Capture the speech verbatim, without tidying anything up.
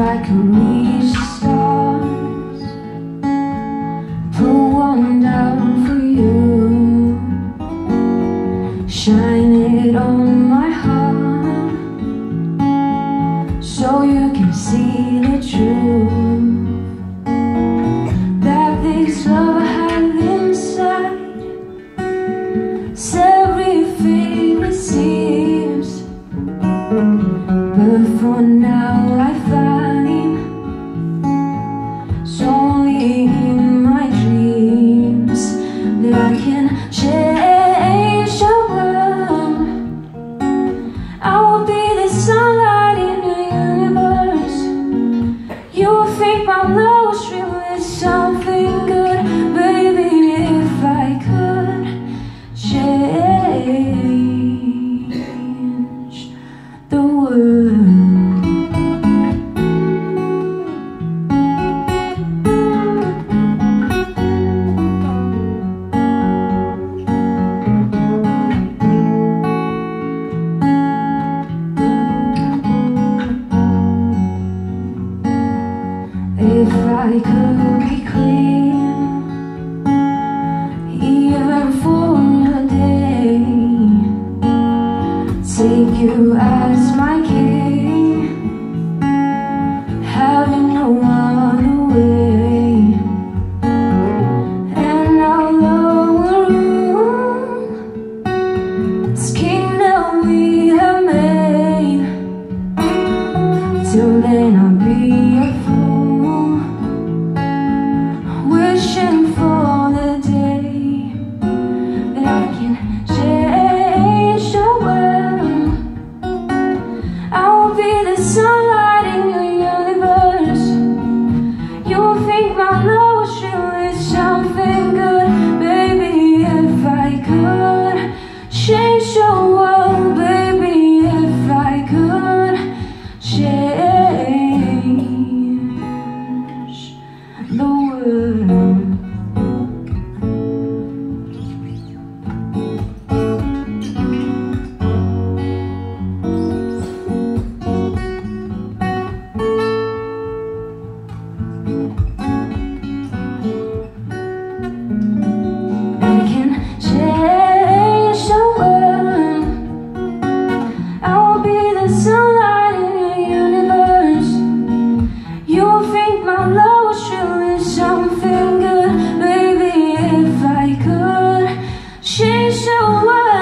I could reach the stars, put one down for you, shine it on my heart, so you can see the truth that this love I have inside is everything it seems. But for now I find it's only in my dreams that I can change the world. I will be the sunlight in the universe. You will think my love was really something good, baby, if I could change the world. If I could be clean, even for a day, take you as my king, having no other way, and our love will rule this kingdom we have made. Till then I'll be a fool, wishing for the day that I can change the world. I will be the sunlight in your universe. You will think my love was really something good, baby, if I could change the world, baby, if I could change the world. I can change the world. I will be the sunlight in your universe. You will think my love was really something good, baby, if I could change the world.